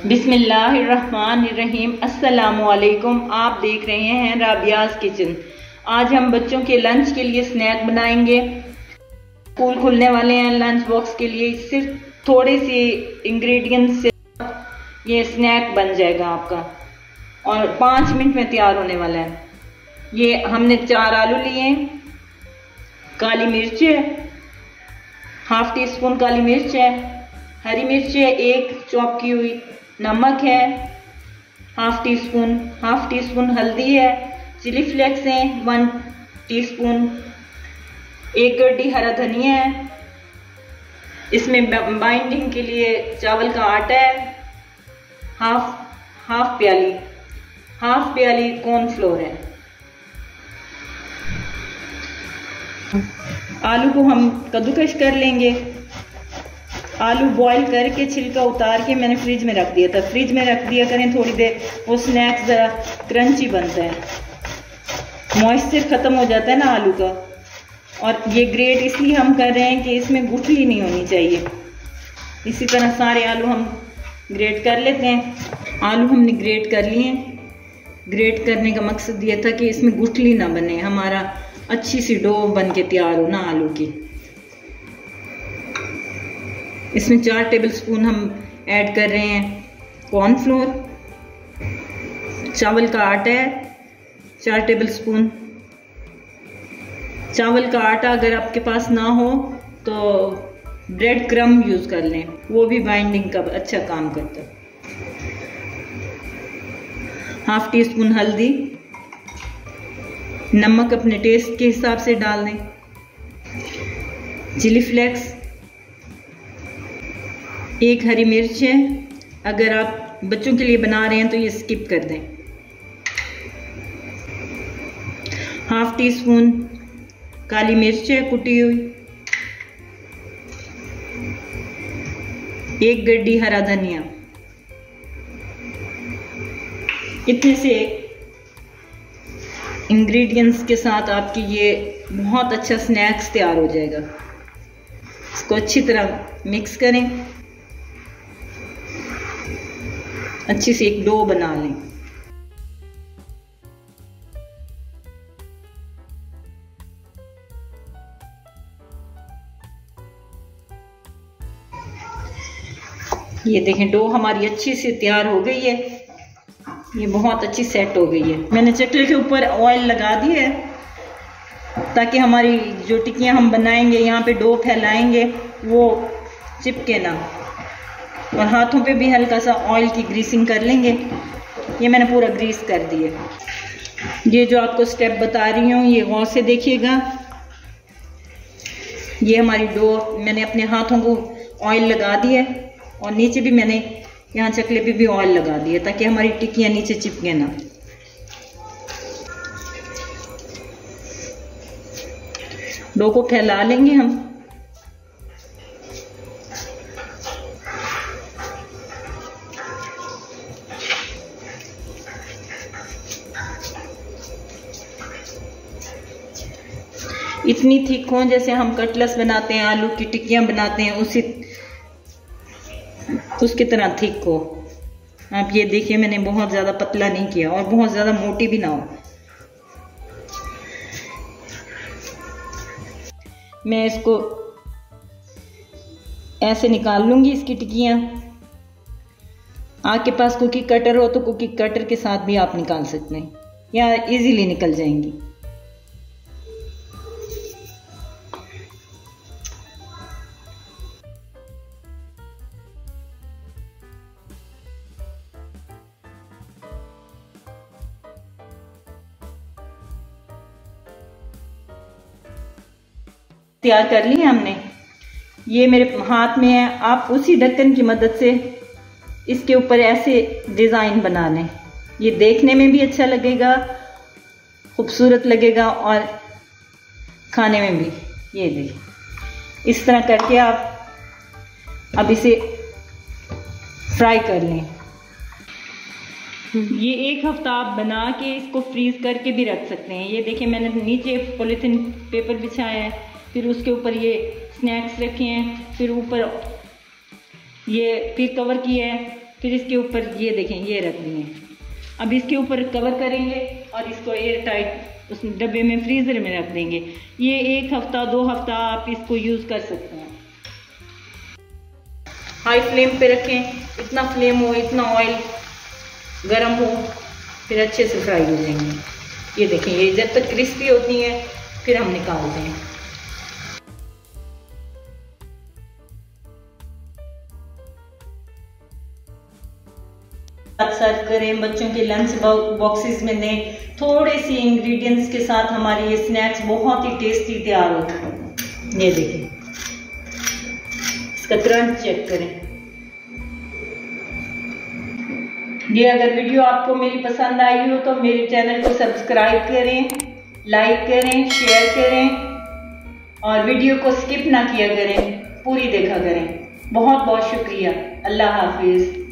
बिस्मिल्लाहिर्रहमानिर्रहीम। अस्सलामुअलैकुम। आप देख रहे हैं राबियाज किचन। आज हम बच्चों के लंच के लिए स्नैक बनाएंगे। स्कूल खुलने वाले हैं, लंच बॉक्स के लिए सिर्फ थोड़े से इंग्रेडिएंट्स से ये स्नैक बन जाएगा आपका और 5 मिनट में तैयार होने वाला है। ये हमने 4 आलू लिए, काली मिर्च है, ½ टीस्पून काली मिर्च है, हरी मिर्च है 1 चॉप की हुई, नमक है ½ टीस्पून हल्दी है, चिली फ्लेक्स है 1 टीस्पून, 1 गड्डी हरा धनिया है। इसमें बाइंडिंग के लिए चावल का आटा है, हाफ प्याली कॉर्नफ्लोर है। आलू को हम कद्दूकश कर लेंगे। आलू बॉईल करके छिलका उतार के मैंने फ्रिज में रख दिया था। फ्रिज में रख दिया करें थोड़ी देर, वो स्नैक्स ज़रा क्रंची बनता है, मॉइस्चर ख़त्म हो जाता है ना आलू का। और ये ग्रेट इसलिए हम कर रहे हैं कि इसमें गुठली नहीं होनी चाहिए। इसी तरह सारे आलू हम ग्रेट कर लेते हैं। आलू हमने ग्रेट कर लिए। ग्रेट करने का मकसद ये था कि इसमें गुठली ना बने, हमारा अच्छी सी डो बन के तैयार हो ना आलू की। इसमें 4 टेबलस्पून हम ऐड कर रहे हैं कॉर्नफ्लोर, चावल का आटा है 4 टेबलस्पून। चावल का आटा अगर आपके पास ना हो तो ब्रेड क्रम यूज़ कर लें, वो भी बाइंडिंग का अच्छा काम करता है। ½ टीस्पून हल्दी, नमक अपने टेस्ट के हिसाब से डाल दें, चिली फ्लेक्स, 1 हरी मिर्च है, अगर आप बच्चों के लिए बना रहे हैं तो ये स्किप कर दें, ½ टीस्पून काली मिर्च है कुटी हुई, 1 गड्डी हरा धनिया। इतने से इंग्रेडिएंट्स के साथ आपकी ये बहुत अच्छा स्नैक्स तैयार हो जाएगा। इसको अच्छी तरह मिक्स करें, अच्छी सी एक डो बना लें। ये देखें डो हमारी अच्छी से तैयार हो गई है, ये बहुत अच्छी सेट हो गई है। मैंने चकले के ऊपर ऑयल लगा दी है ताकि हमारी जो टिक्कियाँ हम बनाएंगे यहाँ पे डो फैलाएंगे वो चिपके ना, और हाथों पे भी हल्का सा ऑयल की ग्रीसिंग कर लेंगे। ये मैंने पूरा ग्रीस कर दिया। ये जो आपको स्टेप बता रही हूँ ये गौर से देखिएगा। ये हमारी डो मैंने अपने हाथों को ऑयल लगा दिया है और नीचे भी मैंने यहाँ चकले पे भी ऑयल लगा दिया ताकि हमारी टिक्कियाँ नीचे चिपके ना। डो को फैला लेंगे हम। इतनी थिक हो जैसे हम कटलेट्स बनाते हैं, आलू की टिक्कियाँ बनाते हैं, उसकी तरह थिक हो। आप ये देखिए मैंने बहुत ज़्यादा पतला नहीं किया और बहुत ज़्यादा मोटी भी ना हो। मैं इसको ऐसे निकाल लूँगी इसकी टिक्कियाँ। आपके पास कुकी कटर हो तो कुकी कटर के साथ भी आप निकाल सकते हैं या इजीली निकल जाएंगी। तैयार कर ली है हमने। ये मेरे हाथ में है। आप उसी ढक्कन की मदद से इसके ऊपर ऐसे डिज़ाइन बना लें। ये देखने में भी अच्छा लगेगा, खूबसूरत लगेगा और खाने में भी। ये देखिए इस तरह करके आप अब इसे फ्राई कर लें। ये 1 हफ्ता आप बना के इसको फ्रीज करके भी रख सकते हैं। ये देखिए मैंने नीचे पॉलीथीन पेपर बिछाया है, फिर उसके ऊपर ये स्नैक्स रखे हैं, फिर ऊपर ये फिर कवर किया है, फिर इसके ऊपर ये देखें ये रख दिए। अब इसके ऊपर कवर करेंगे और इसको एयर टाइट उस डब्बे में फ्रीज़र में रख देंगे। ये 1 हफ्ता 2 हफ्ता आप इसको यूज़ कर सकते हैं। हाई फ्लेम पे रखें, इतना फ्लेम हो, इतना ऑयल गर्म हो, फिर अच्छे से फ्राई हो जाएंगे। ये देखें ये जब तक क्रिस्पी होती हैं फिर हम निकालते हैं। सर्व करें, बच्चों के लंच बॉक्सेस में दें। थोड़े सी इंग्रेडिएंट्स के साथ हमारे ये स्नैक्स बहुत ही टेस्टी तैयार होते हैं। ये देखें, इसका क्रंच चेक करें। ये अगर वीडियो आपको मेरी पसंद आई हो तो मेरे चैनल को सब्सक्राइब करें, लाइक करें, शेयर करें और वीडियो को स्किप ना किया करें, पूरी देखा करें। बहुत बहुत शुक्रिया। अल्लाह हाफिज।